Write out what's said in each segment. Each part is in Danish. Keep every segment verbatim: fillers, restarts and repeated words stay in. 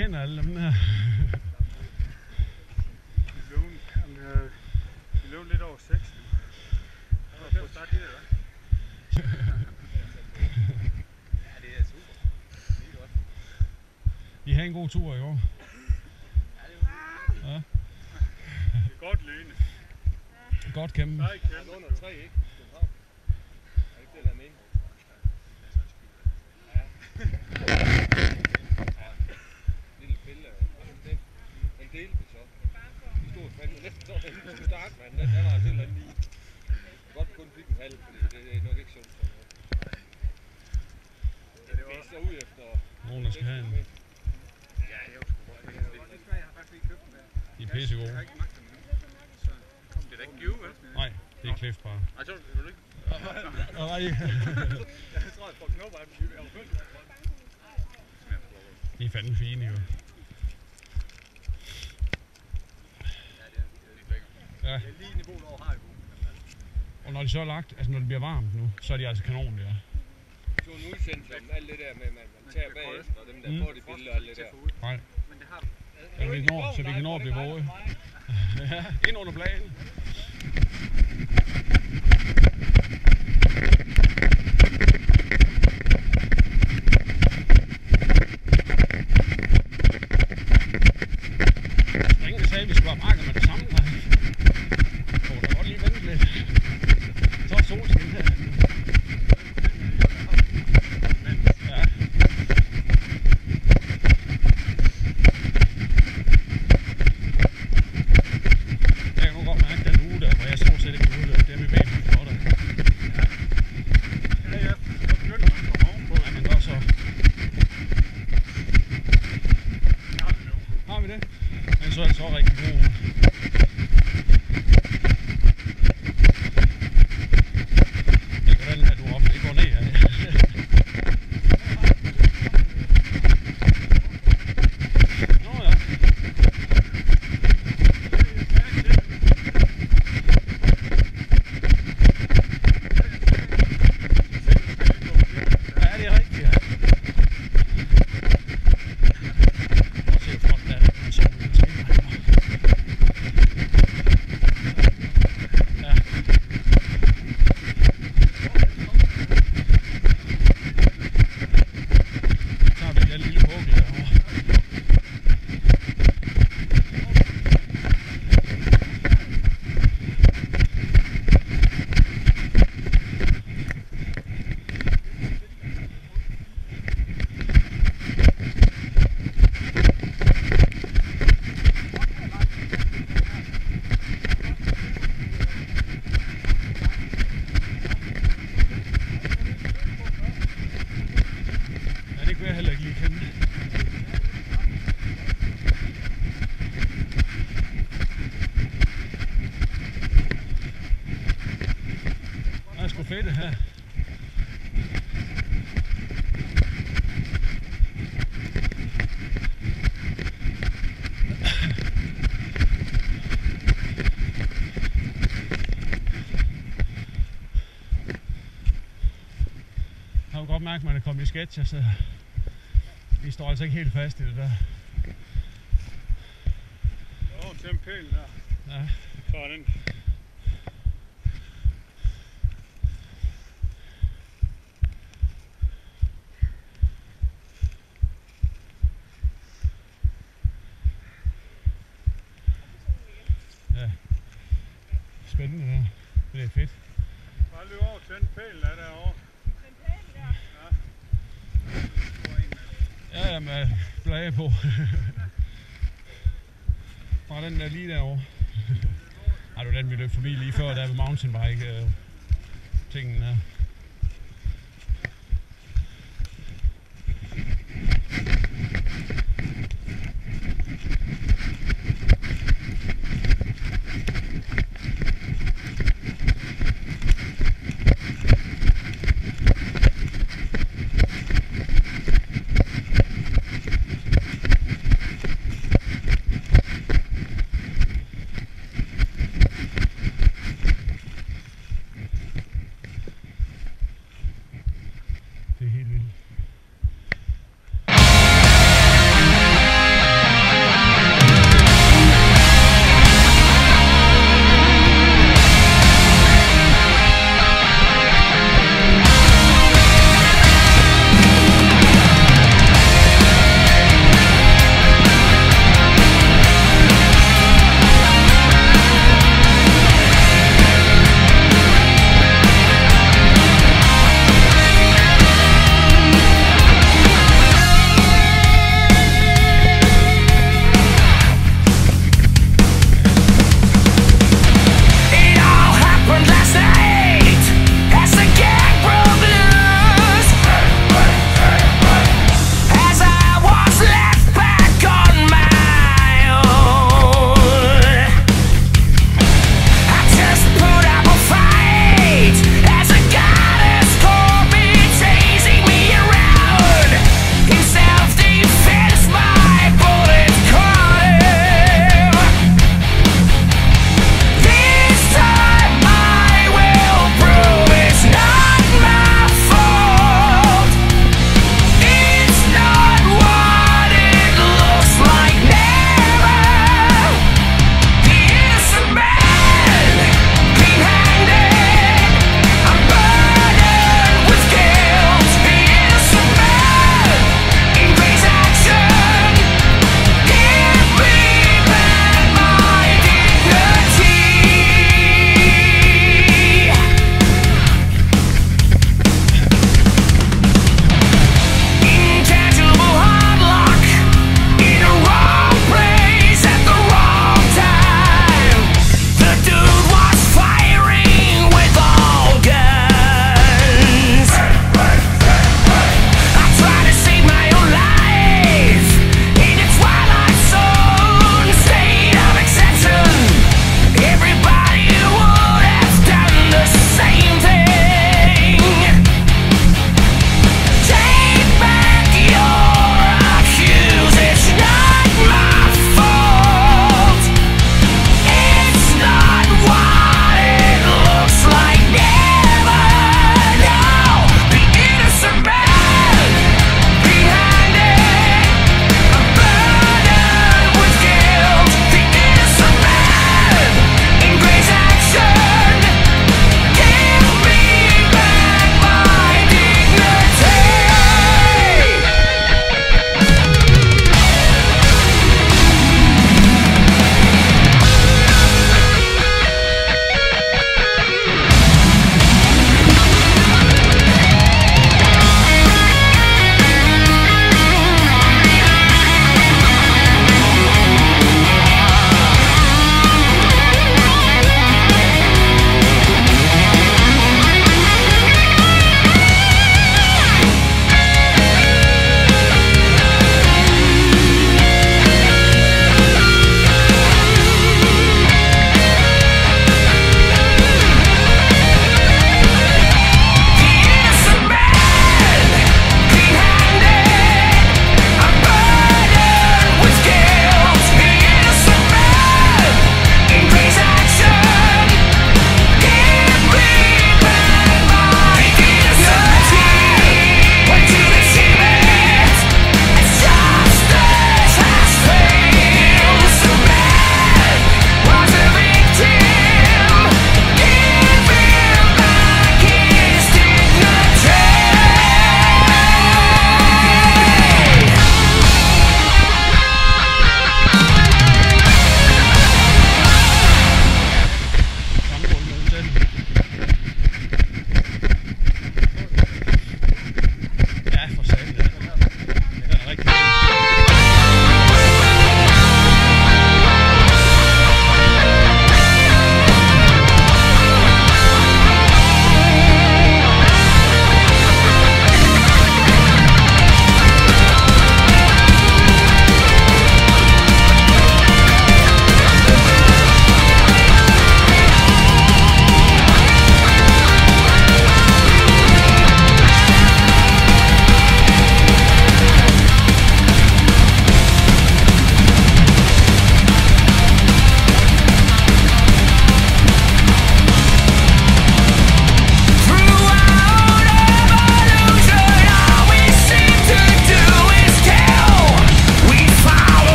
kender alle dem her. Vi løb lidt over seks. Det var start det, hva'? Ja, det er super. Det er godt. I havde en god tur i år. Ja, det var ja. Det er godt løne. Godt kæmpe. Nej, kæmpe. Under tre, ikke? København. Er det ikke det, der er meningen? Ja. Lille pille. Den, den delte vi så. Vi stod fandme næsten så, den skulle starte, men den var altså et eller andet lige. Godt kun fik en halv, fordi det er nok ikke sundt sådan noget. Det var så ud efter... Nogen, der skal have en. Ja, jeg var sgu godt det. Det skal jeg har faktisk ikke købt dem der. De er pissegode. Jeg har ikke magt dem nu. Det er da ikke give, vel? Nej, det er Cliff bare. Ej, så vil du ikke? Nej. Jeg tror, jeg får knopper af dem. Jeg var følt. De er fandme fine, jo. Ja. Det er lige niveauet over Haribo. Og når de så er lagt, altså når det bliver varmt nu, så er de altså kanon der. Så en udsendelse om alt det der med, at man tager bagefter, og dem der Mm. får de billeder og alt det der. Nej. Men det har Så vi kan nå, så vi kan nå at blive våge. Ja, ind under planen. Ingen sagde, at vi skulle have marker med det samme. Så må da godt lige vente lidt. Så er solskin her. Ja. Jeg kan nu godt mærke den uge der, hvor jeg stort set ikke kan udløbe dem i benene for dig. Ja, ja. Så begynder man at komme ovenpå. Ja, men godt så. Har vi det? Men så er det så rigtig god uge. Det går den her, du ofte ikke går ned her. Nå ja. Ja, det er rigtigt, ja. Prøv at se, hvor flot der er. Man så den skinner her. Ja. Så tager vi den lille pukkel derovre. Ja, det kunne jeg heller ikke lige kende. Det er sgu fedt det her. Jeg kan godt mærke, at man er kommet i sketcher, så vi står altså ikke helt fast i det der. Åh, den pæl der. Ja. Sådan. Ja. Spændende der. Det er fedt. Bare løb over til den pæl der derovre. Den pæl der? Ja. Ja, med blage på. Fra den der lige derovre. Ej, det var den vi løb forbi lige før, der ved mountainbike øh, tingen der.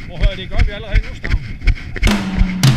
Prøv at høre, det gør vi allerede nu, Stavn.